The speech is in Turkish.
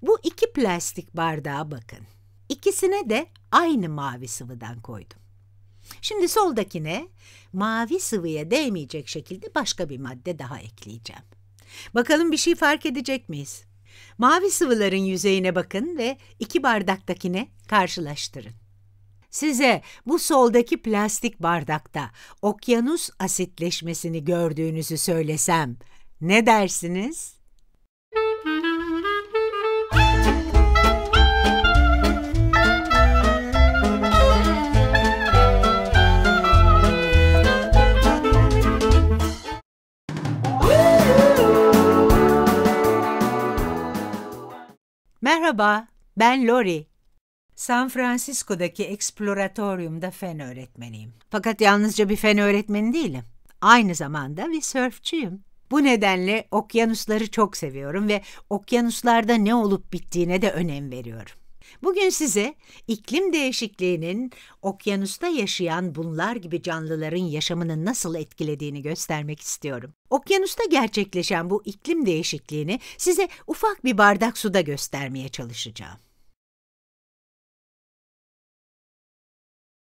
Bu iki plastik bardağa bakın. İkisine de aynı mavi sıvıdan koydum. Şimdi soldakine mavi sıvıya değmeyecek şekilde başka bir madde daha ekleyeceğim. Bakalım bir şey fark edecek miyiz? Mavi sıvıların yüzeyine bakın ve iki bardaktakine karşılaştırın. Size bu soldaki plastik bardakta okyanus asitleşmesini gördüğünüzü söylesem ne dersiniz? Merhaba, ben Lori. San Francisco'daki Exploratorium'da fen öğretmeniyim. Fakat yalnızca bir fen öğretmeni değilim. Aynı zamanda bir sörfçüyüm. Bu nedenle okyanusları çok seviyorum ve okyanuslarda ne olup bittiğine de önem veriyorum. Bugün size iklim değişikliğinin okyanusta yaşayan bunlar gibi canlıların yaşamını nasıl etkilediğini göstermek istiyorum. Okyanusta gerçekleşen bu iklim değişikliğini size ufak bir bardak suda göstermeye çalışacağım.